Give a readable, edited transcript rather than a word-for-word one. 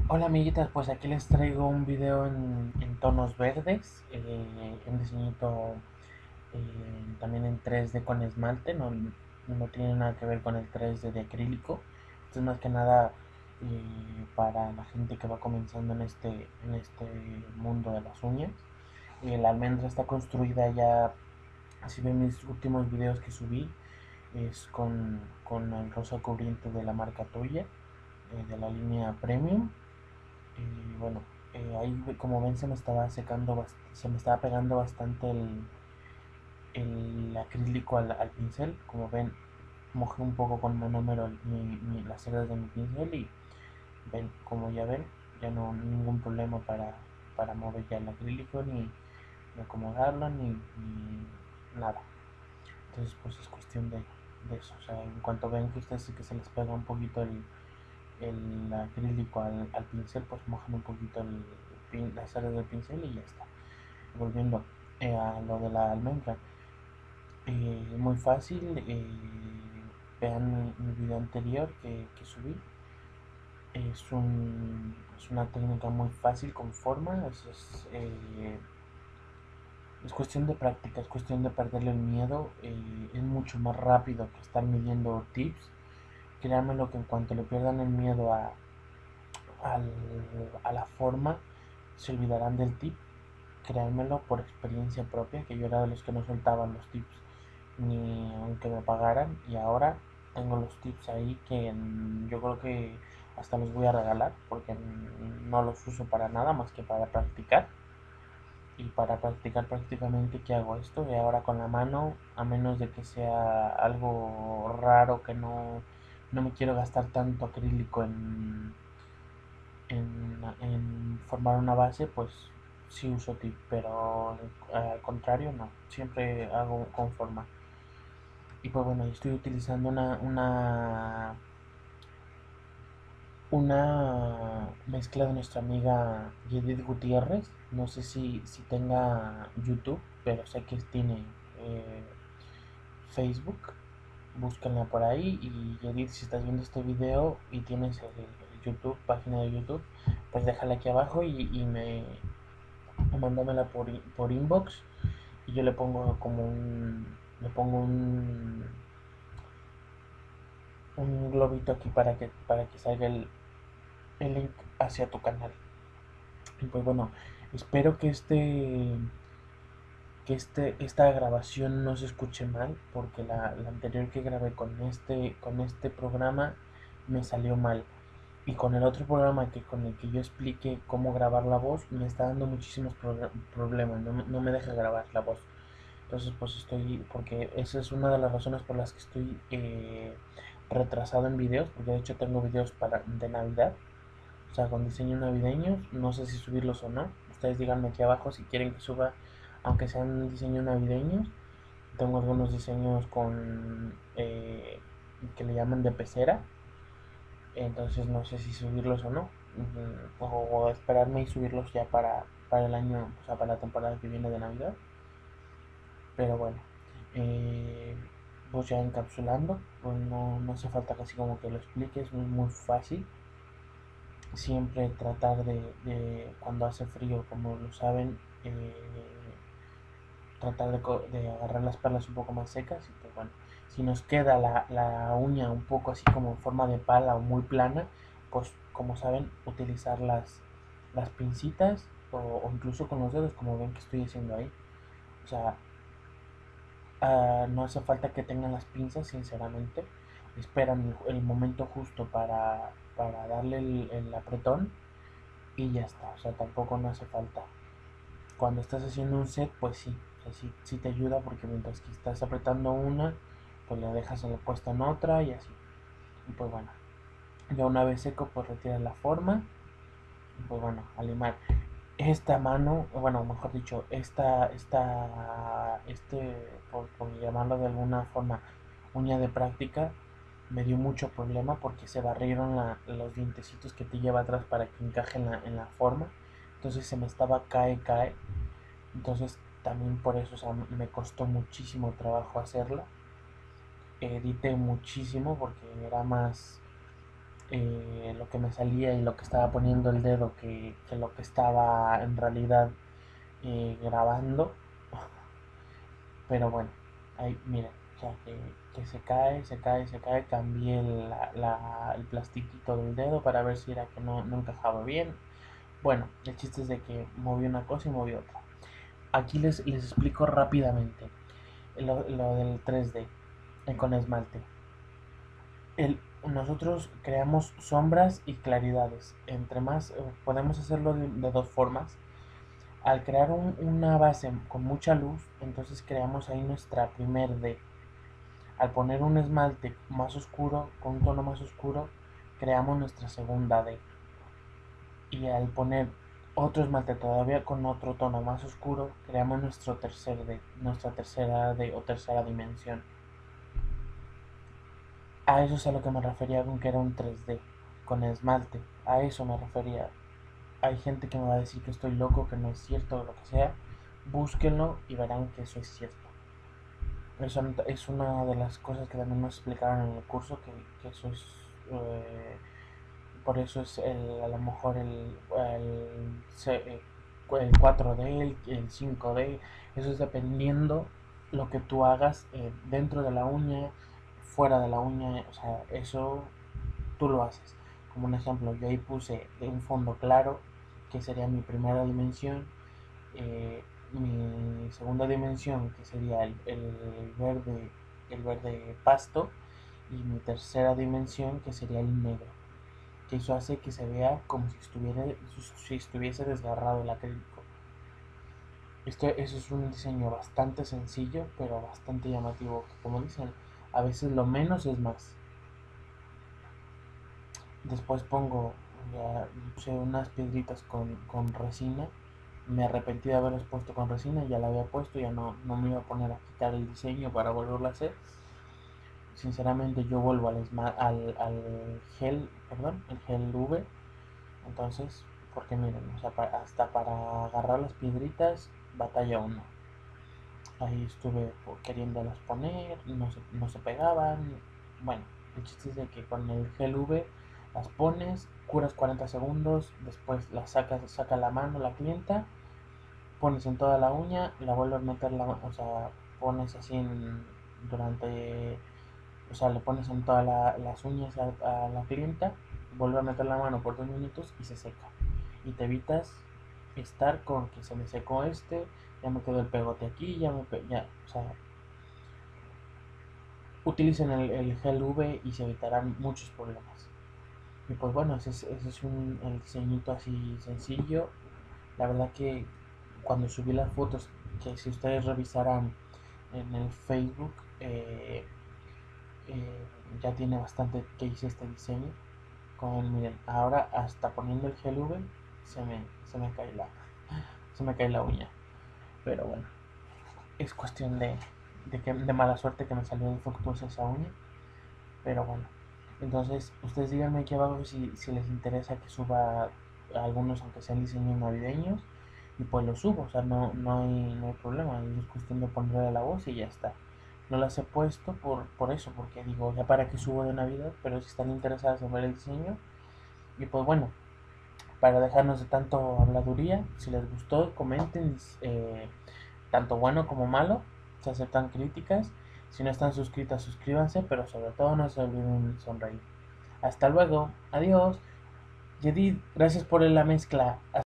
Hola amiguitas, pues aquí les traigo un video en tonos verdes, un diseñito también en 3D con esmalte, no tiene nada que ver con el 3D de acrílico. Esto es más que nada para la gente que va comenzando en este mundo de las uñas. La almendra está construida ya, así ven mis últimos videos que subí, es con el rosa cubriente de la marca Toya, de la línea Premium. Y bueno, ahí como ven se me estaba secando, se me estaba pegando bastante el acrílico al pincel. Como ven, mojé un poco con monómero las cerdas de mi pincel y ven, como ya ven, ya no ningún problema para mover ya el acrílico, ni acomodarlo, ni nada. Entonces pues es cuestión de eso. O sea, en cuanto ven que ustedes sí que se les pega un poquito el acrílico al pincel, pues mojan un poquito las áreas del pincel y ya está. Volviendo a lo de la almendra, muy fácil. Vean mi video anterior que subí. Es una técnica muy fácil con forma. Es cuestión de práctica, es cuestión de perderle el miedo. Es mucho más rápido que estar midiendo tips. Créanme lo que en cuanto le pierdan el miedo al- a la forma, se olvidarán del tip. Créanmelo por experiencia propia, que yo era de los que no soltaban los tips ni aunque me pagaran, y ahora tengo los tips ahí que yo creo que hasta los voy a regalar porque no los uso para nada más que para practicar. Y para practicar prácticamente que hago esto y ahora con la mano, a menos de que sea algo raro, que no me quiero gastar tanto acrílico en formar una base, pues sí uso tip, pero al contrario no, siempre hago con forma. Y pues bueno, estoy utilizando una mezcla de nuestra amiga Judith Gutiérrez. No sé si tenga YouTube, pero sé que tiene eh, Facebook. Búsquenla por ahí. Y Judith, si estás viendo este video y tienes el YouTube, página de YouTube, pues déjala aquí abajo o mándamela por inbox, y yo le pongo como le pongo un globito aquí para que salga el link hacia tu canal. Y pues bueno, espero esta grabación no se escuche mal, porque la anterior que grabé con este programa me salió mal. Y con el otro programa con el que yo expliqué cómo grabar la voz, me está dando muchísimos problemas, no me deja grabar la voz. Entonces pues porque esa es una de las razones por las que estoy retrasado en videos, porque de hecho tengo videos de Navidad, o sea, con diseños navideños. No sé si subirlos o no. Ustedes díganme aquí abajo si quieren que suba, aunque sean diseños navideños. Tengo algunos diseños que le llaman de pecera. Entonces no sé si subirlos o no. O esperarme y subirlos ya para el año, o sea, para la temporada que viene de Navidad. Pero bueno, eh, pues ya encapsulando, pues no hace falta casi como que lo explique, es muy fácil. Siempre tratar cuando hace frío, como lo saben, tratar de agarrar las perlas un poco más secas. Y pues bueno, si nos queda la uña un poco así como en forma de pala o muy plana, pues como saben, utilizar las pincitas, o incluso con los dedos, como ven que estoy haciendo ahí. O sea, no hace falta que tengan las pinzas, sinceramente. Esperan el momento justo para darle el apretón y ya está. O sea, tampoco no hace falta. Cuando estás haciendo un set, pues sí, o sea, sí te ayuda, porque mientras que estás apretando una, pues la dejas en la puesta en otra y así. Y pues bueno, ya una vez seco, pues retiras la forma. Y pues bueno, a limar. Esta mano, bueno, mejor dicho, por llamarlo de alguna forma, uña de práctica, me dio mucho problema porque se barrieron los dientecitos que te lleva atrás para que encaje en la forma. Entonces se me estaba cae. Entonces también por eso, o sea, me costó muchísimo trabajo hacerla. Edité muchísimo porque era más, lo que me salía y lo que estaba poniendo el dedo que lo que estaba en realidad grabando. Pero bueno, ahí miren, o sea, que se cae, se cae, se cae. Cambié el plastiquito del dedo para ver si era que no encajaba bien. Bueno, el chiste es de que moví una cosa y moví otra. Aquí les explico rápidamente lo del 3D con esmalte. Nosotros creamos sombras y claridades. Entre más, podemos hacerlo de dos formas. Al crear una base con mucha luz, entonces creamos ahí nuestra primer D. Al poner un esmalte más oscuro, con un tono más oscuro, creamos nuestra segunda D. Y al poner otro esmalte todavía con otro tono más oscuro, creamos nuestro tercer D, nuestra tercera D o tercera dimensión. A eso es a lo que me refería con que era un 3D, con esmalte. A eso me refería. Hay gente que me va a decir que estoy loco, que no es cierto, o lo que sea. Búsquenlo y verán que eso es cierto. Eso es una de las cosas que también nos explicaron en el curso, que eso es... por eso es a lo mejor el 4D, el 5D. Eso es dependiendo lo que tú hagas dentro de la uña, fuera de la uña. O sea, eso tú lo haces. Como un ejemplo, yo ahí puse un fondo claro, que sería mi primera dimensión, mi segunda dimensión, que sería el verde pasto, y mi tercera dimensión, que sería el negro, que eso hace que se vea como si estuviese desgarrado el acrílico. Eso es un diseño bastante sencillo, pero bastante llamativo, que como dicen, a veces lo menos es más. Después puse unas piedritas con resina. Me arrepentí de haberlas puesto con resina, ya la había puesto, ya no me iba a poner a quitar el diseño para volverlo a hacer. Sinceramente yo vuelvo al gel, perdón, el gel V. Entonces, porque miren, o sea, hasta para agarrar las piedritas, batalla uno. Ahí estuve queriéndolas poner, no se pegaban. Bueno, el chiste es de que con el gel V las pones, curas 40 segundos, después las saca la mano la clienta, pones en toda la uña, la vuelves a meter, o sea, pones así durante, o sea, le pones en todas las uñas a la clienta, vuelve a meter la mano por 2 minutos y se seca. Y te evitas estar con que se me secó ya me quedó el pegote aquí, ya, o sea, utilicen el gel V y se evitarán muchos problemas. Y pues bueno, ese es el diseñito así sencillo. La verdad que cuando subí las fotos, que si ustedes revisarán en el Facebook, eh, ya tiene bastante que hice este diseño. Como miren, ahora hasta poniendo el gel V se me, se me cae se me cae la uña. Pero bueno, es cuestión de mala suerte que me salió defectuosa esa uña. Pero bueno, entonces ustedes díganme aquí abajo si les interesa que suba algunos, aunque sean diseños navideños, y pues los subo. O sea, no hay problema, es cuestión de ponerle la voz y ya está. No las he puesto por eso, porque digo, ya para qué subo de Navidad, pero si están interesadas en ver el diseño, y pues bueno, para dejarnos de tanto habladuría, si les gustó, comenten, tanto bueno como malo, se aceptan críticas. Si no están suscritas, suscríbanse, pero sobre todo no se olviden sonreír. Hasta luego, adiós. Yedid, gracias por la mezcla.